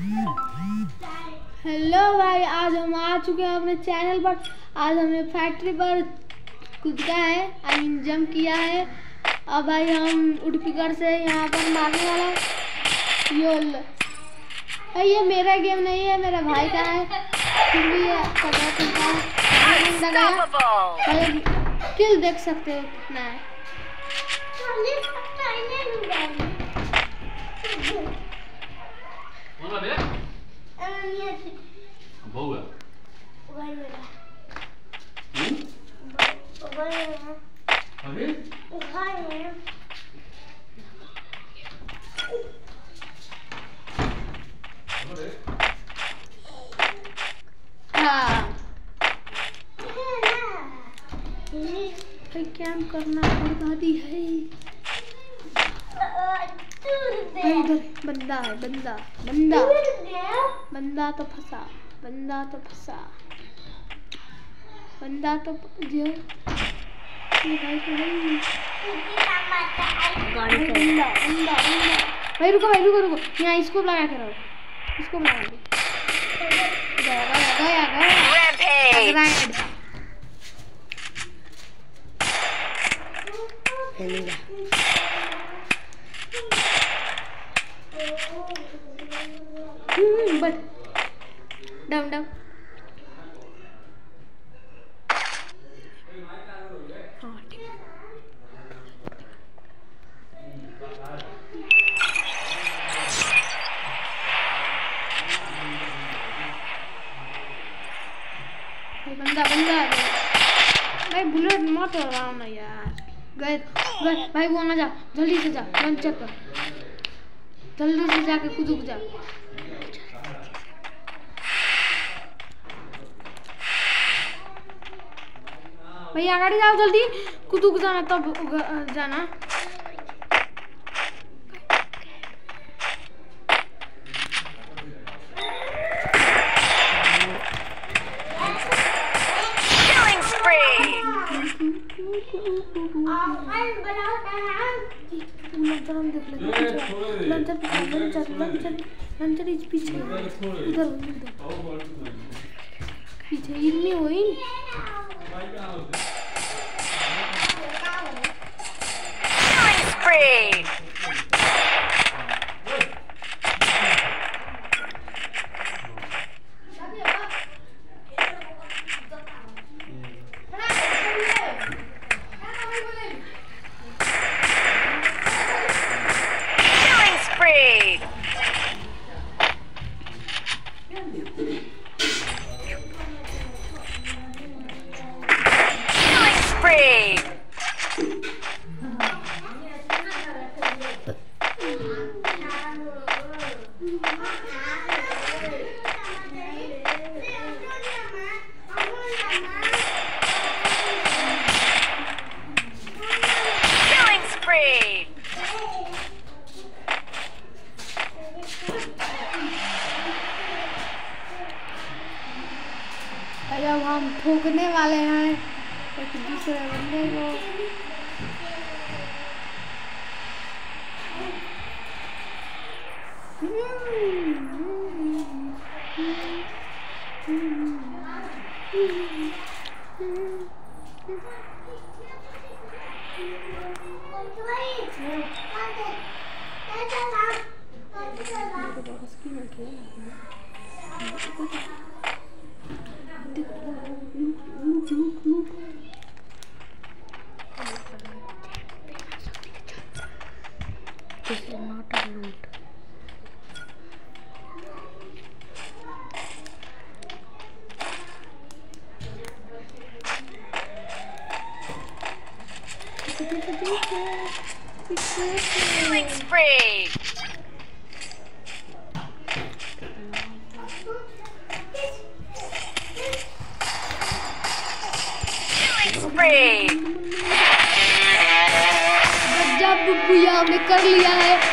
Hello भाई, आज हम आ चुके हैं अपने चैनल पर। आज हमने फैक्ट्री पर कूदा है, आई मीन जंप किया है। अब भाई हम उड़पीगढ़ से यहाँ पर मारने वाला योल। भाई ये मेरा गेम नहीं है, मेरा भाई का है, फिर भी ये पता चलता है। भाई किल देख सकते हो कितना है। कैंप करना बर्बादी है। इधर बंदा है, बंदा बंदा बंदा तो फंसा, बंदा तो फंसा, बंदा तो जो भाई बंदा बंदा भाई रुको, भाई रुको रुको, यहाँ इसको लगा के रहो, इसको लगा के बट डाउन डाउन। बंदा बंदा भाई, बुलेट मत लगाओ ना यार। गए गए भाई, वो ना जा, जल्दी से जा, गन चेक कर, जल्दी से जाके कूद जा। भैया गाड़ी जाओ, जल्दी कूद जाना, तब जाना। लंचर पीछे इधर पीछे इतनी हुई। जब हम ठोकने वाले हैं एक दूसरे बंदे को, This is not a loot. Killing spree. Killing spree. जब बुया हमने कर लिया है।